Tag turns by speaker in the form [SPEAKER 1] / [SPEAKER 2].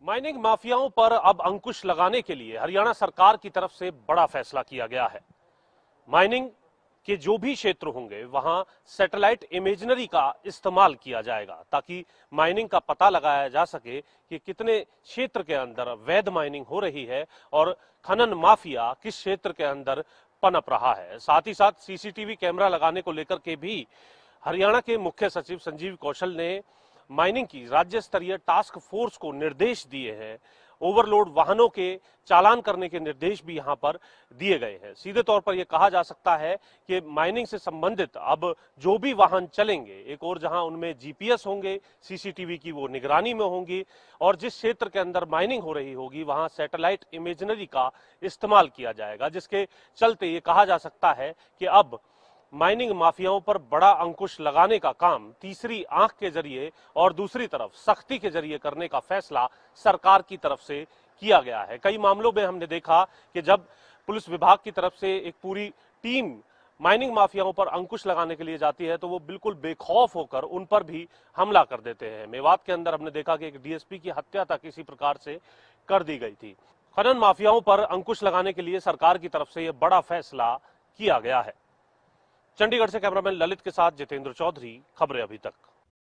[SPEAKER 1] Mining माफियाओं पर अब अंकुश लगाने के लिए हरियाणा सरकार की तरफ से बड़ा फैसला किया गया है। माइनिंग के जो भी क्षेत्र होंगे वहां सैटेलाइट इमेजनरी का इस्तेमाल किया जाएगा ताकि माइनिंग का पता लगाया जा सके कि कितने क्षेत्र के अंदर वैध माइनिंग हो रही है और खनन माफिया किस क्षेत्र के अंदर पनप रहा है। साथ ही साथ सीसीटीवी कैमरा लगाने को लेकर के भी हरियाणा के मुख्य सचिव संजीव कौशल ने माइनिंग की राज्य स्तरीय टास्क फोर्स को निर्देश दिए हैं। ओवरलोड वाहनों के चालान करने के निर्देश भी यहां पर दिए गए हैं। सीधे तौर पर यह कहा जा सकता है कि माइनिंग से संबंधित अब जो भी वाहन चलेंगे, एक और जहां उनमें जीपीएस होंगे, सीसीटीवी की वो निगरानी में होंगी और जिस क्षेत्र के अंदर माइनिंग हो रही होगी वहां सैटेलाइट इमेजनरी का इस्तेमाल किया जाएगा, जिसके चलते ये कहा जा सकता है कि अब माइनिंग माफियाओं पर बड़ा अंकुश लगाने का काम तीसरी आंख के जरिए और दूसरी तरफ सख्ती के जरिए करने का फैसला सरकार की तरफ से किया गया है। कई मामलों में हमने देखा कि जब पुलिस विभाग की तरफ से एक पूरी टीम माइनिंग माफियाओं पर अंकुश लगाने के लिए जाती है तो वो बिल्कुल बेखौफ होकर उन पर भी हमला कर देते हैं। मेवात के अंदर हमने देखा कि एक डीएसपी की हत्या तक इसी प्रकार से कर दी गई थी। खनन माफियाओं पर अंकुश लगाने के लिए सरकार की तरफ से यह बड़ा फैसला किया गया है। चंडीगढ़ से कैमरामैन ललित के साथ जितेंद्र चौधरी, खबरें अभी तक।